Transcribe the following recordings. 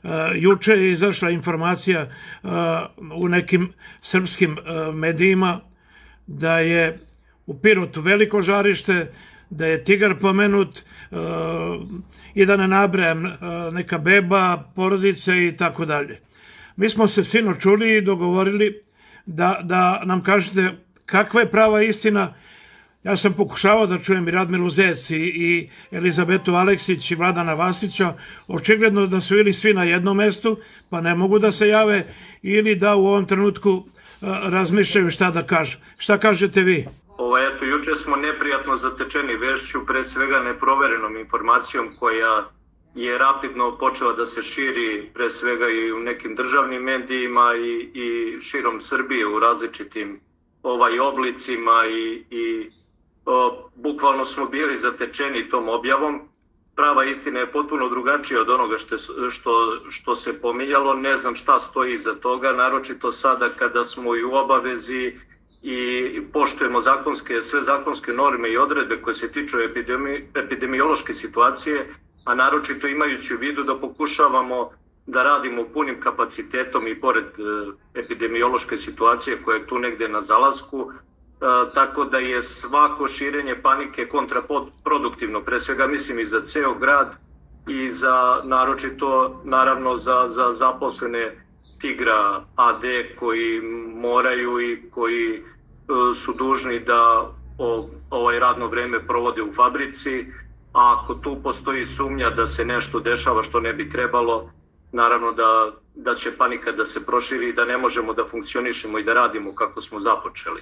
Juče je izašla informacija u nekim srpskim medijima da je u Pirotu veliko žarište, da je tigar pomenut i da ne nabrajam neka beba, porodice i tako dalje. Mi smo se sinoć čuli i dogovorili da nam kažete kakva je prava istina. Ja sam pokušavao da čujem i Radmilu Zec i Elizabetu Aleksić i Vladana Vasića. Očigledno da su ili svi na jednom mestu, pa ne mogu da se jave, ili da u ovom trenutku razmišljaju šta da kažu. Šta kažete vi? Eto, juče smo neprijatno zatečeni vešću, pre svega neproverenom informacijom koja je rapidno počela da se širi, pre svega i u nekim državnim medijima i širom Srbije u različitim oblicima i bukvalno smo bili zatečeni tom objavom. Prava istina je potpuno drugačija od onoga što se pominjalo. Ne znam šta stoji iza toga, naročito sada kada smo i u obavezi i poštujemo sve zakonske norme i odredbe koje se tiču epidemiološke situacije, a naročito imajući u vidu da pokušavamo da radimo punim kapacitetom i pored epidemiološke situacije koja je tu negde na zalasku, tako da je svako širenje panike kontraproduktivno, pre svega mislim i za ceo grad i za naročito naravno za zaposlene Tigra AD koji moraju i koji su dužni da radno vreme provode u fabrici, a ako tu postoji sumnja da se nešto dešava što ne bi trebalo, naravno da će panika da se proširi i da ne možemo da funkcionišemo i da radimo kako smo započeli.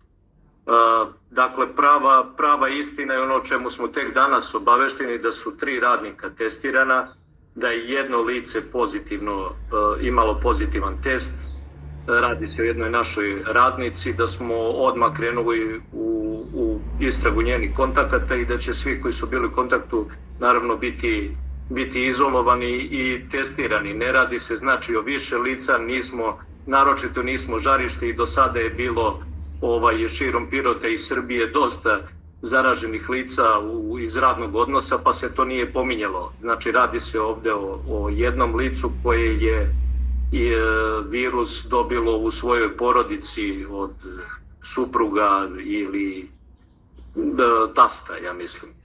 Dakle, prava istina je ono o čemu smo tek danas obavešteni, da su 3 radnika testirana, da je jedno lice imalo pozitivan test, radi se o jednoj našoj radnici, da smo odmah krenuli u istragu njenih kontakata i da će svi koji su bili u kontaktu naravno biti izolovani i testirani. Ne radi se znači o više lica, naročito nismo žarište i do sada je bilo širom Pirota i Srbije dosta zaraženih lica iz radnog odnosa, pa se to nije pominjalo. Znači, radi se ovde o jednom licu koje je virus dobilo u svojoj porodici od supruga ili tasta, ja mislim.